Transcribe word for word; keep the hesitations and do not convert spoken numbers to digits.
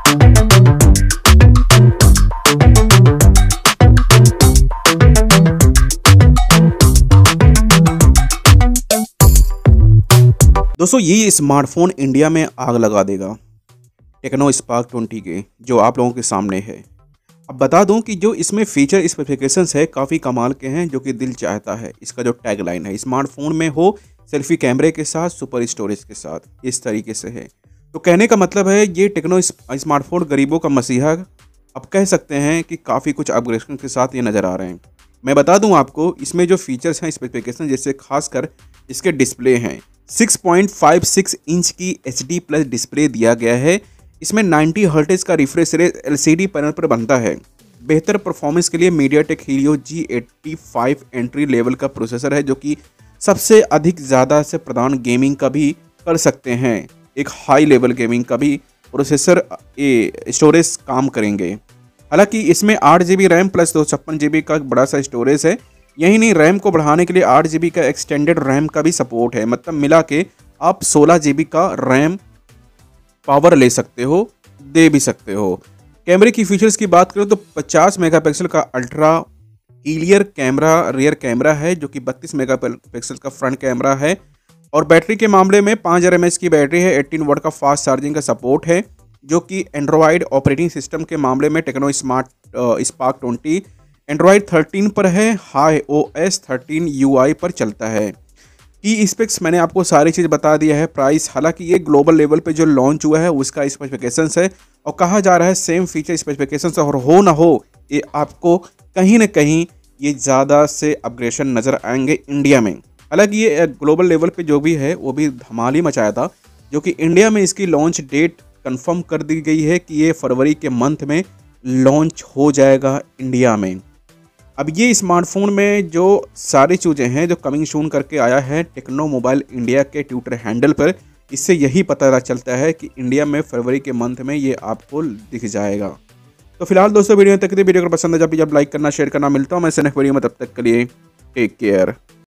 दोस्तों ये smartphone India में आग लगा देगा, टेक्नो स्पार्क ट्वेंटी के जो आप लोगों के सामने है। अब बता दूं कि जो इसमें फीचर स्पेसिफिकेशंस है काफ़ी कमाल के हैं, जो कि दिल चाहता है। इसका जो टैगलाइन है स्मार्टफोन में हो सेल्फी कैमरे के साथ सुपर स्टोरेज के साथ, इस तरीके से है। तो कहने का मतलब है ये टेक्नो स्मार्टफोन गरीबों का मसीहा, अब कह सकते हैं कि काफ़ी कुछ अपग्रेडेशन के साथ ये नज़र आ रहे हैं। मैं बता दूं आपको इसमें जो फीचर्स हैं स्पेसिफिकेशन, जैसे खासकर इसके डिस्प्ले हैं। Six point five six inch की एच डी प्लस डिस्प्ले दिया गया है। इसमें नाइंटी हर्ट्ज का refresh rate L C D panel पर बनता है। बेहतर परफॉर्मेंस के लिए MediaTek Helio G eighty five entry level का प्रोसेसर है, जो कि सबसे अधिक ज़्यादा से प्रदान गेमिंग का भी कर सकते हैं। एक हाई लेवल गेमिंग का भी प्रोसेसर स्टोरेज काम करेंगे। हालांकि इसमें आठ जी बी रैम प्लस दो सौ छप्पन जी बी का बड़ा सा स्टोरेज है। यही नहीं, रैम को बढ़ाने के लिए आठ जी बी का एक्सटेंडेड रैम का भी सपोर्ट है। मतलब मिला के आप सोलह जी बी का रैम पावर ले सकते हो, दे भी सकते हो। कैमरे की फीचर्स की बात करें तो पचास मेगापिक्सल का ultra clear camera rear camera है, जो कि बत्तीस मेगापिक्सल का फ्रंट कैमरा है। और बैटरी के मामले में पाँच हज़ार एम एच की बैटरी है। अठारह वाट का फास्ट चार्जिंग का सपोर्ट है, जो कि एंड्रॉयड ऑपरेटिंग सिस्टम के मामले में Tecno smart Spark twenty Android thirteen पर है, Hi O S thirteen U I पर चलता है। की स्पेक्स मैंने आपको सारी चीज़ बता दिया है। प्राइस हालांकि ये ग्लोबल लेवल पे जो लॉन्च हुआ है उसका स्पेसिफिकेशंस है, और कहा जा रहा है सेम फीचर स्पेसिफिकेशंस, और हो ना हो ये आपको कहीं ना कहीं ये ज़्यादा से अपग्रेडेशन नज़र आएंगे इंडिया में। हालांकि ये ग्लोबल लेवल पे जो भी है वो भी धमाल ही मचाया था, जो कि इंडिया में इसकी लॉन्च डेट कंफर्म कर दी गई है कि ये फरवरी के मंथ में लॉन्च हो जाएगा इंडिया में। अब ये स्मार्टफोन में जो सारी चीज़ें हैं जो कमिंग सून करके आया है टेक्नो मोबाइल इंडिया के ट्विटर हैंडल पर, इससे यही पता चलता है कि इंडिया में फरवरी के मंथ में ये आपको दिख जाएगा। तो फिलहाल दोस्तों वीडियो तक वीडियो को पसंद है जब जब लाइक करना शेयर करना। मिलता हूँ मैं नेक्स्ट वीडियो में, तब तक के लिए टेक केयर।